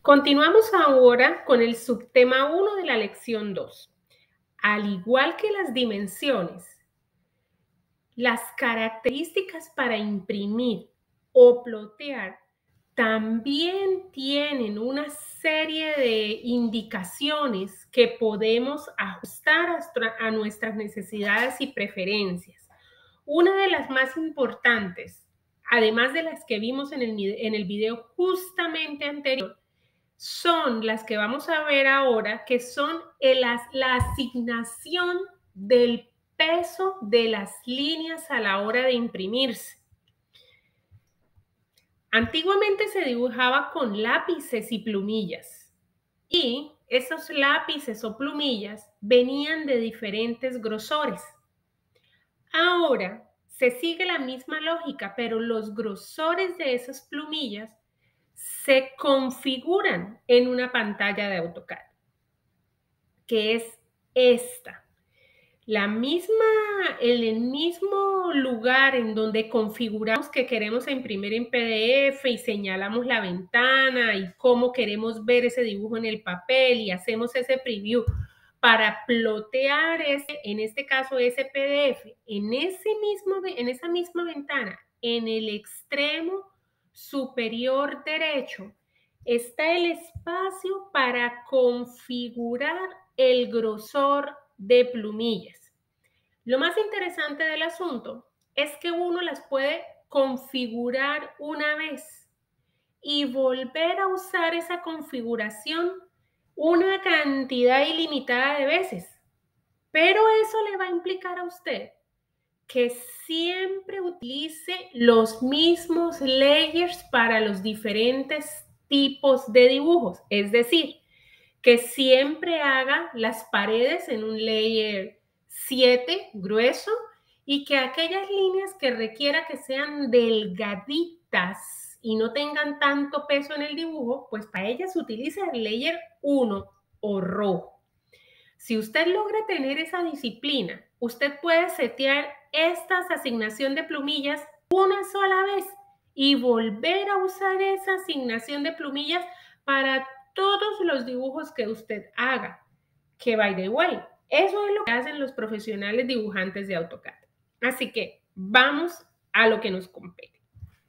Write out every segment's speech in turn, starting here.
Continuamos ahora con el subtema 1 de la lección 2. Al igual que las dimensiones, las características para imprimir o plotear también tienen una serie de indicaciones que podemos ajustar a nuestras necesidades y preferencias. Una de las más importantes, además de las que vimos en el video justamente anterior, son las que vamos a ver ahora, que son la asignación del peso de las líneas a la hora de imprimirse. Antiguamente se dibujaba con lápices y plumillas, y esos lápices o plumillas venían de diferentes grosores. Ahora se sigue la misma lógica, pero los grosores de esas plumillas se configuran en una pantalla de AutoCAD, que es esta. En el mismo lugar en donde configuramos que queremos imprimir en PDF y señalamos la ventana y cómo queremos ver ese dibujo en el papel y hacemos ese preview para plotear en este caso ese PDF, en esa misma ventana, en el extremo superior derecho, está el espacio para configurar el grosor de plumillas. Lo más interesante del asunto es que uno las puede configurar una vez y volver a usar esa configuración una cantidad ilimitada de veces. Pero eso le va a implicar a usted que siempre utilice los mismos layers para los diferentes tipos de dibujos. Es decir, que siempre haga las paredes en un layer 7 grueso y que aquellas líneas que requiera que sean delgaditas y no tengan tanto peso en el dibujo, pues para ellas utilice el layer 1 o rojo. Si usted logra tener esa disciplina, usted puede setear esta asignación de plumillas una sola vez y volver a usar esa asignación de plumillas para todos los dibujos que usted haga. Que by the way, eso es lo que hacen los profesionales dibujantes de AutoCAD. Así que vamos a lo que nos compete.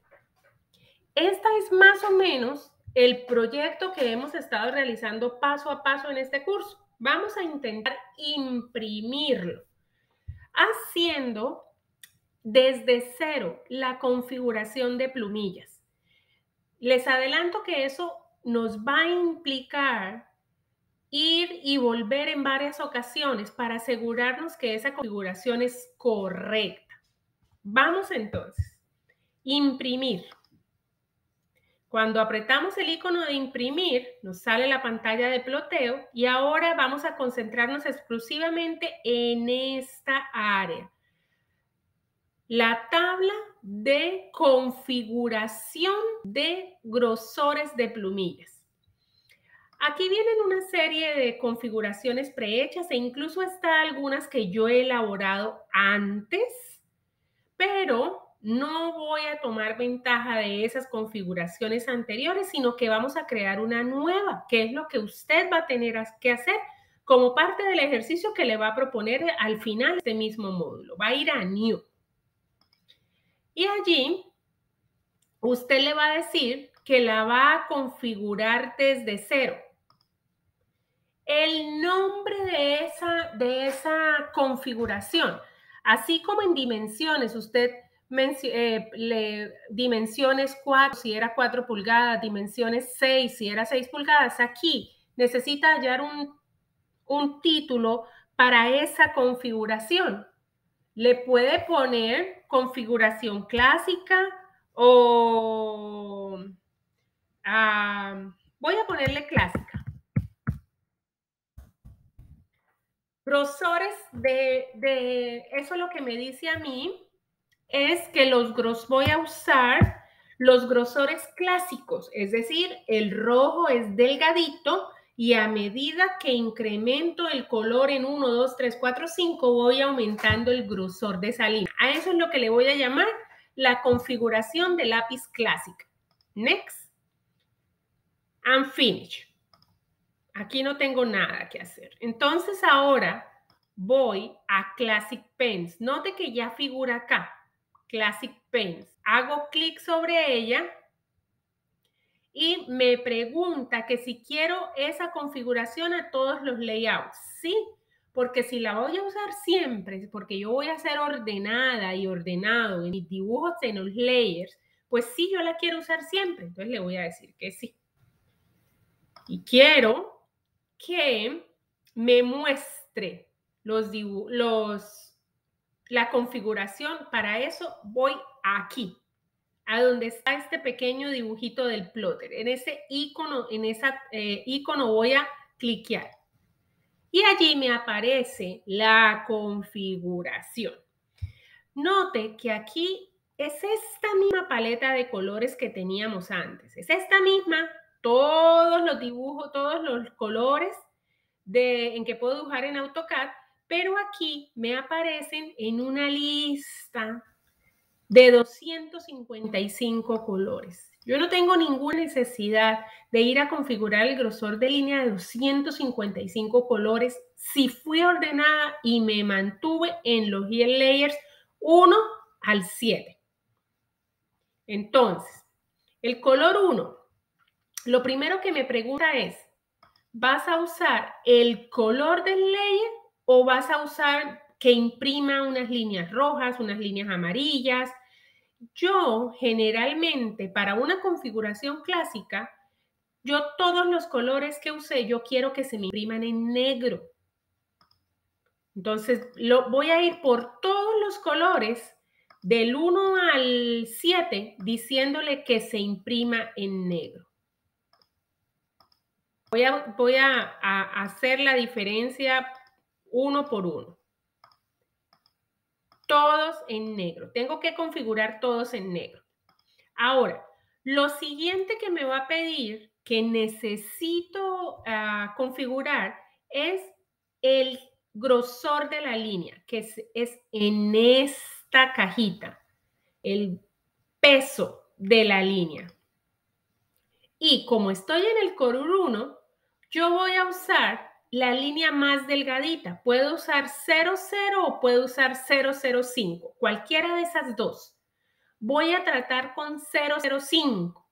Esta es más o menos el proyecto que hemos estado realizando paso a paso en este curso. Vamos a intentar imprimirlo haciendo desde cero la configuración de plumillas. Les adelanto que eso nos va a implicar ir y volver en varias ocasiones para asegurarnos que esa configuración es correcta. Vamos entonces. Imprimir. Cuando apretamos el icono de imprimir, nos sale la pantalla de ploteo y ahora vamos a concentrarnos exclusivamente en esta área. La tabla de configuración de grosores de plumillas. Aquí vienen una serie de configuraciones prehechas e incluso está algunas que yo he elaborado antes, pero no voy a tomar ventaja de esas configuraciones anteriores, sino que vamos a crear una nueva, que es lo que usted va a tener que hacer como parte del ejercicio que le va a proponer al final de este mismo módulo. Va a ir a New. Y allí usted le va a decir que la va a configurar desde cero. El nombre de esa configuración, así como en dimensiones, usted dimensiones 4, si era 4 pulgadas, dimensiones 6, si era 6 pulgadas, aquí necesita hallar un título para esa configuración. Le puede poner configuración clásica o voy a ponerle clásica. Grosores eso lo que me dice a mí es que voy a usar los grosores clásicos, es decir, el rojo es delgadito y a medida que incremento el color en 1, 2, 3, 4, 5, voy aumentando el grosor de esa línea. A eso es lo que le voy a llamar la configuración de lápiz clásica. Next. I'm finished. Aquí no tengo nada que hacer. Entonces ahora voy a Classic Pens. Note que ya figura acá. Classic Pens. Hago clic sobre ella y me pregunta que si quiero esa configuración a todos los layouts. Sí, porque si la voy a usar siempre, porque yo voy a ser ordenada y ordenado en mis dibujos en los layers, pues sí, yo la quiero usar siempre. Entonces le voy a decir que sí. Y quiero que me muestre la configuración. Para eso voy aquí, a donde está este pequeño dibujito del plotter. En ese icono, icono voy a cliquear. Y allí me aparece la configuración. Note que aquí es esta misma paleta de colores que teníamos antes. Es esta misma, todos los dibujos, todos los colores en que puedo dibujar en AutoCAD, pero aquí me aparecen en una lista de 255 colores. Yo no tengo ninguna necesidad de ir a configurar el grosor de línea de 255 colores si fui ordenada y me mantuve en los Hidden Layers 1 al 7. Entonces, el color 1, lo primero que me pregunta es, ¿vas a usar el color del layer o vas a usar que imprima unas líneas rojas, unas líneas amarillas? Yo generalmente para una configuración clásica, yo todos los colores que usé, yo quiero que se me impriman en negro. Entonces, voy a ir por todos los colores del 1 al 7 diciéndole que se imprima en negro. Voy a hacer la diferencia uno por uno. Todos en negro. Tengo que configurar todos en negro. Ahora, lo siguiente que me va a pedir que necesito configurar es el grosor de la línea, que es en esta cajita, el peso de la línea. Y como estoy en el color 1, yo voy a usar la línea más delgadita. Puedo usar 00 o puedo usar 005, cualquiera de esas dos. Voy a tratar con 005.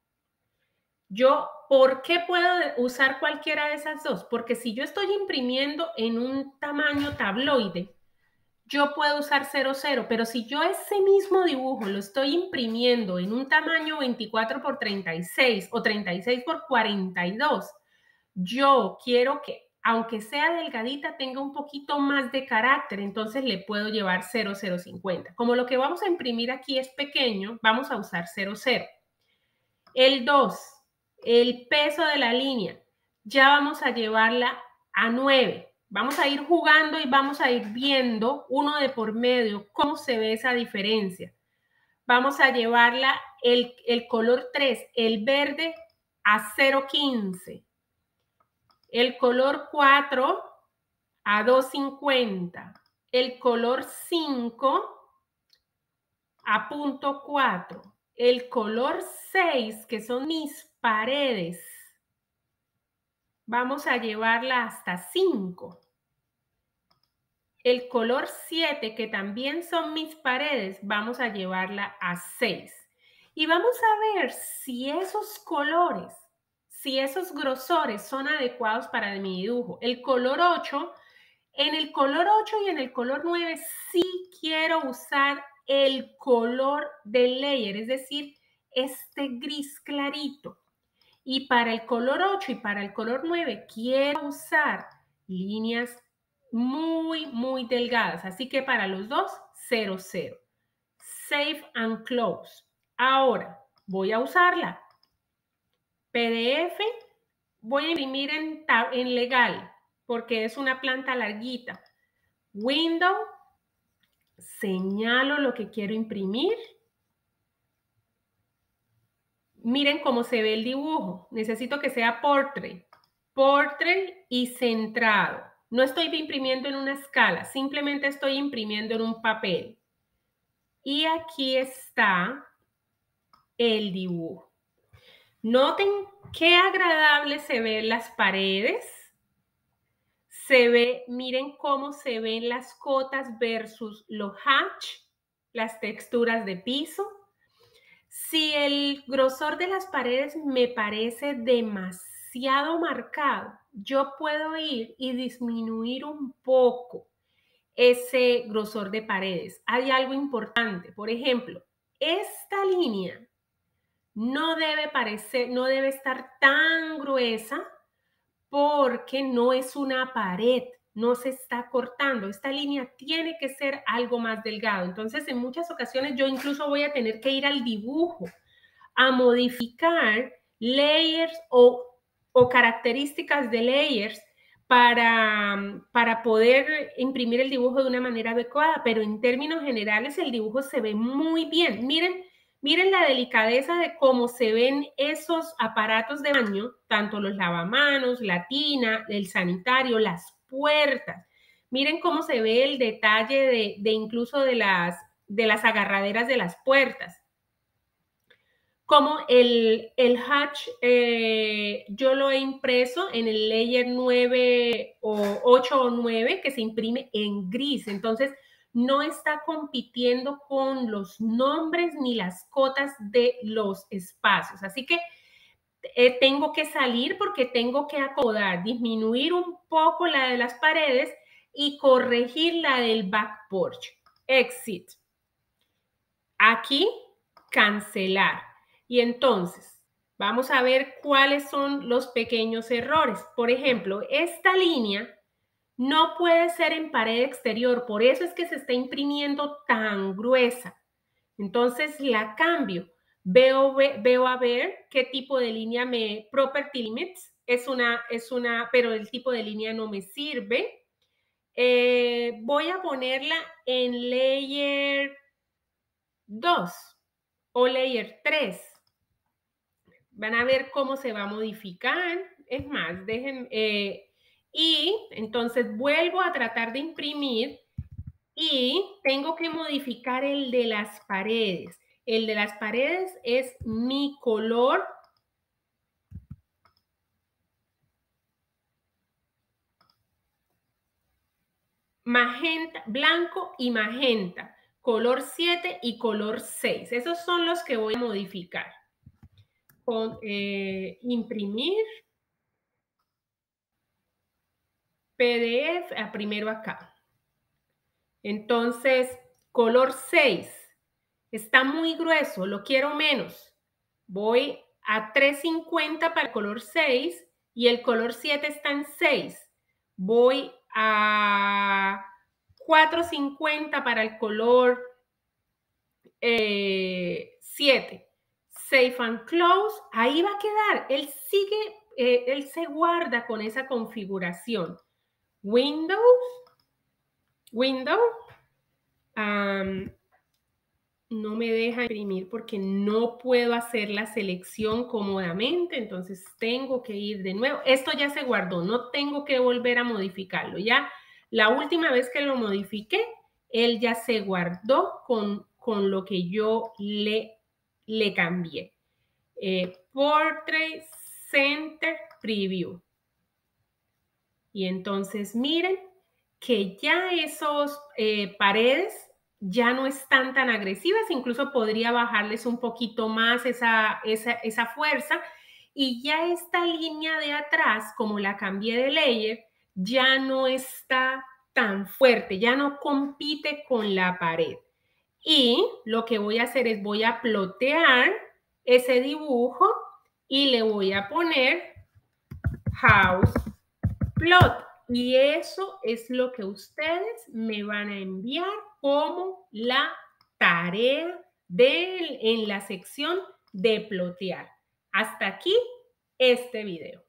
¿Por qué puedo usar cualquiera de esas dos? Porque si yo estoy imprimiendo en un tamaño tabloide, yo puedo usar 00, pero si yo ese mismo dibujo lo estoy imprimiendo en un tamaño 24 por 36 o 36 por 42, yo quiero que, aunque sea delgadita, tenga un poquito más de carácter, entonces le puedo llevar 0050. Como lo que vamos a imprimir aquí es pequeño, vamos a usar 00. El 2, el peso de la línea, ya vamos a llevarla a 9. Vamos a ir jugando y vamos a ir viendo uno de por medio cómo se ve esa diferencia. Vamos a llevarla el color 3, el verde, a 0.15. El color 4 a 2.50. El color 5 a 0.4. El color 6, que son mis paredes, vamos a llevarla hasta 5. El color 7, que también son mis paredes, vamos a llevarla a 6. Y vamos a ver si esos colores, si esos grosores son adecuados para mi dibujo. El color 8, en el color 8 y en el color 9 sí quiero usar el color del layer, es decir, este gris clarito. Y para el color 8 y para el color 9 quiero usar líneas muy, muy delgadas. Así que para los dos, 00. Save and close. Ahora voy a usarla. PDF, voy a imprimir en legal porque es una planta larguita. Window, señalo lo que quiero imprimir. Miren cómo se ve el dibujo. Necesito que sea portrait. Portrait y centrado. No estoy imprimiendo en una escala, simplemente estoy imprimiendo en un papel. Y aquí está el dibujo. Noten Qué agradable se ven las paredes. Se ve, miren cómo se ven las cotas versus los hatch, las texturas de piso. Si el grosor de las paredes me parece demasiado marcado, yo puedo ir y disminuir un poco ese grosor de paredes. Hay algo importante, por ejemplo, esta línea no debe estar tan gruesa porque no es una pared, no se está cortando. Esta línea tiene que ser algo más delgado. Entonces, en muchas ocasiones yo incluso voy a tener que ir al dibujo a modificar layers o características de layers para poder imprimir el dibujo de una manera adecuada, pero en términos generales el dibujo se ve muy bien. Miren la delicadeza de cómo se ven esos aparatos de baño, tanto los lavamanos, la tina, el sanitario, las puertas. Miren cómo se ve el detalle de incluso de las agarraderas de las puertas. Como el hatch, yo lo he impreso en el layer 9 o 8 o 9 que se imprime en gris. Entonces, no está compitiendo con los nombres ni las cotas de los espacios. Así que tengo que salir porque tengo que acomodar, disminuir un poco la de las paredes y corregir la del back porch. Exit. Aquí, cancelar. Y entonces, vamos a ver cuáles son los pequeños errores. Por ejemplo, esta línea no puede ser en pared exterior, por eso es que se está imprimiendo tan gruesa. Entonces la cambio. Veo a ver qué tipo de línea property limits, pero el tipo de línea no me sirve. Voy a ponerla en layer 2 o layer 3. Van a ver cómo se va a modificar. Es más, y entonces vuelvo a tratar de imprimir y tengo que modificar el de las paredes. El de las paredes es mi color magenta, blanco y magenta, color 7 y color 6. Esos son los que voy a modificar. Con imprimir PDF, primero acá. Entonces, color 6 está muy grueso, lo quiero menos. Voy a 350 para el color 6 y el color 7 está en 6. Voy a 450 para el color 7. Save and close, ahí va a quedar. Él se guarda con esa configuración. Windows, no me deja imprimir porque no puedo hacer la selección cómodamente, entonces tengo que ir de nuevo. Esto ya se guardó, no tengo que volver a modificarlo. Ya la última vez que lo modifiqué, él ya se guardó con lo que yo le cambié. Portrait Center Preview. Y entonces miren que ya esos paredes ya no están tan agresivas, incluso podría bajarles un poquito más esa fuerza, y ya esta línea de atrás, como la cambié de layer, ya no está tan fuerte, ya no compite con la pared. Y lo que voy a hacer es voy a plotear ese dibujo y le voy a poner house plot. Y eso es lo que ustedes me van a enviar como la tarea en la sección de plotear. Hasta aquí este video.